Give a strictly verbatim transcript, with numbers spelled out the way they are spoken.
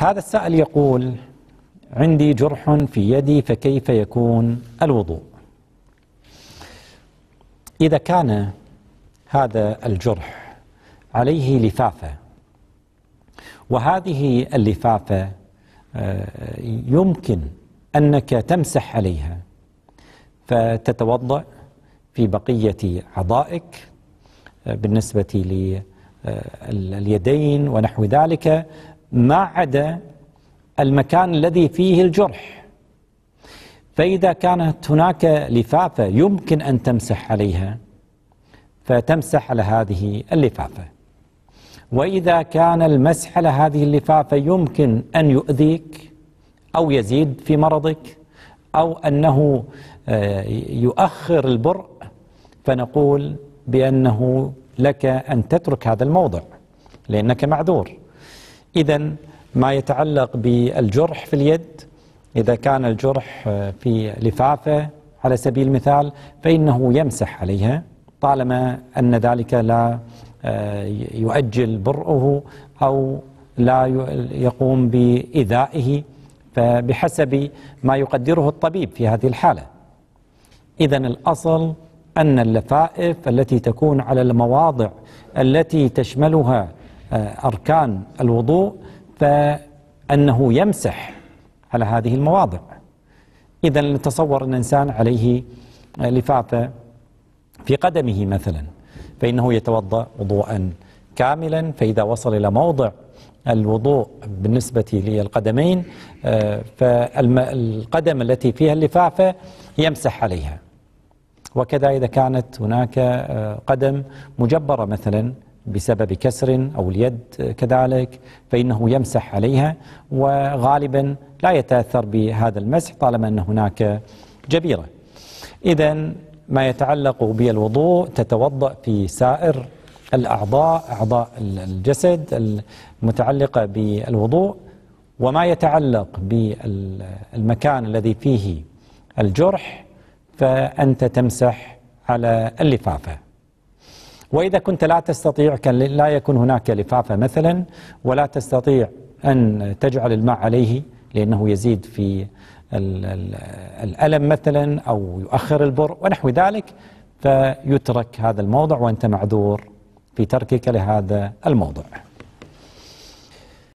هذا السائل يقول: عندي جرح في يدي فكيف يكون الوضوء؟ إذا كان هذا الجرح عليه لفافة، وهذه اللفافة يمكن أنك تمسح عليها فتتوضأ في بقية أعضائك بالنسبة لليدين ونحو ذلك، ما عدا المكان الذي فيه الجرح. فإذا كانت هناك لفافة يمكن أن تمسح عليها فتمسح على هذه اللفافة، وإذا كان المسح على هذه اللفافة يمكن أن يؤذيك أو يزيد في مرضك أو أنه يؤخر البرء، فنقول بأنه لك أن تترك هذا الموضع لأنك معذور. إذن ما يتعلق بالجرح في اليد، إذا كان الجرح في لفافة على سبيل المثال فإنه يمسح عليها طالما أن ذلك لا يؤجل برؤه أو لا يقوم بإيذائه، فبحسب ما يقدره الطبيب في هذه الحالة. إذن الأصل أن اللفائف التي تكون على المواضع التي تشملها أركان الوضوء فأنه يمسح على هذه المواضع. إذن نتصور أن الإنسان عليه لفافة في قدمه مثلا، فإنه يتوضأ وضوءا كاملا، فإذا وصل إلى موضع الوضوء بالنسبة للقدمين فالقدم التي فيها اللفافة يمسح عليها. وكذا إذا كانت هناك قدم مجبرة مثلا بسبب كسر أو اليد كذلك فإنه يمسح عليها، وغالبا لا يتأثر بهذا المسح طالما أن هناك جبيرة. إذن ما يتعلق بالوضوء تتوضأ في سائر الأعضاء، أعضاء الجسد المتعلقة بالوضوء، وما يتعلق بالمكان الذي فيه الجرح فأنت تمسح على اللفافة. وإذا كنت لا تستطيع، كان لا يكون هناك لفافة مثلا ولا تستطيع أن تجعل الماء عليه لأنه يزيد في الألم مثلا أو يؤخر البرء ونحو ذلك، فيترك هذا الموضع وأنت معذور في تركك لهذا الموضع.